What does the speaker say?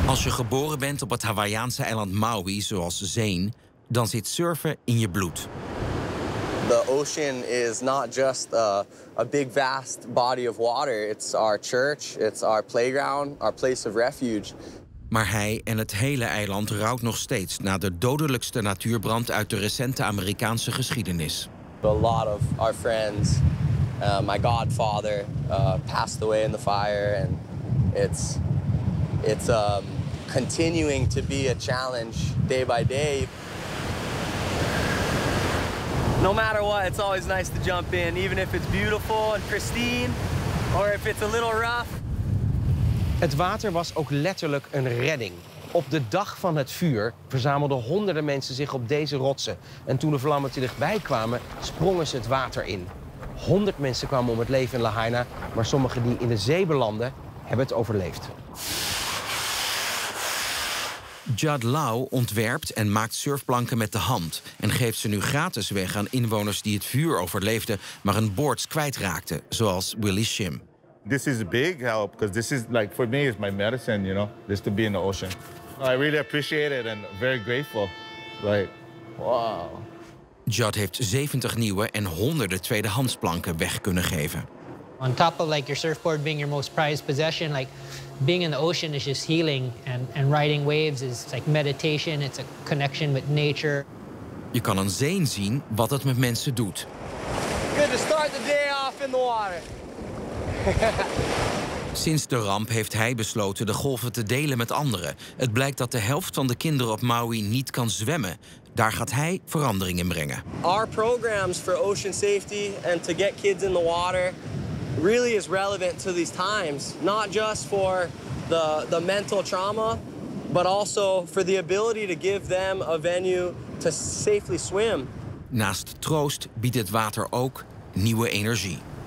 Als je geboren bent op het Hawaïaanse eiland Maui, zoals Zane, dan zit surfen in je bloed. The ocean is not just a big, vast body of water. It's our church, it's our playground, our place of refuge. Maar hij en het hele eiland rouwt nog steeds na de dodelijkste natuurbrand uit de recente Amerikaanse geschiedenis. A lot of our friends, my godfather, passed away in the fire, and it's continuing to be a challenge day by day. No matter what, it's always nice to jump in, even if it's beautiful and pristine, or if it's a little rough. Het water was ook letterlijk een redding. Op de dag van het vuur verzamelden honderden mensen zich op deze rotsen. En toen de vlammen te dichtbij kwamen, sprongen ze het water in. 100 mensen kwamen om het leven in Lahaina, maar sommigen die in de zee belanden, hebben het overleefd. Judd Lau ontwerpt en maakt surfplanken met de hand en geeft ze nu gratis weg aan inwoners die het vuur overleefden, maar hun boards kwijtraakten, zoals Willie Shim. This is a big help because this is like, for me, it's my medicine, you know, just to be in the ocean. I really appreciate it and very grateful. Like, wow. Judd heeft 70 nieuwe en honderden tweedehands planken weg kunnen geven. On top of like your surfboard being your most prized possession, like being in the ocean is just healing, and riding waves is like meditation. It's a connection with nature. Je kan aan Zane zien wat het met mensen doet. Good to start the day off in the water. Sinds de ramp heeft hij besloten de golven te delen met anderen. Het blijkt dat de helft van de kinderen op Maui niet kan zwemmen. Daar gaat hij verandering in brengen. Our programs for ocean safety and to get kids in the water really is relevant to these times. Not just for the mental trauma, but also for the ability to give them a venue to safely swim. Naast troost biedt het water ook nieuwe energie.